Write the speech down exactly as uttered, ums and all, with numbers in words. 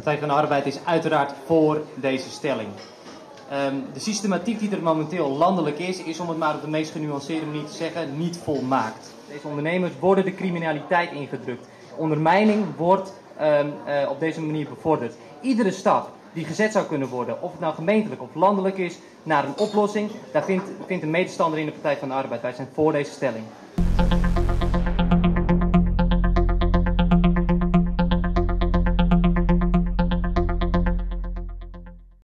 Partij van de Arbeid is uiteraard voor deze stelling. Um, de systematiek die er momenteel landelijk is, is om het maar op de meest genuanceerde manier te zeggen, niet volmaakt. Deze ondernemers worden de criminaliteit ingedrukt. Ondermijning wordt um, uh, op deze manier bevorderd. Iedere stap die gezet zou kunnen worden, of het nou gemeentelijk of landelijk is, naar een oplossing, daar vindt, vindt een medestander in de Partij van de Arbeid. Wij zijn voor deze stelling.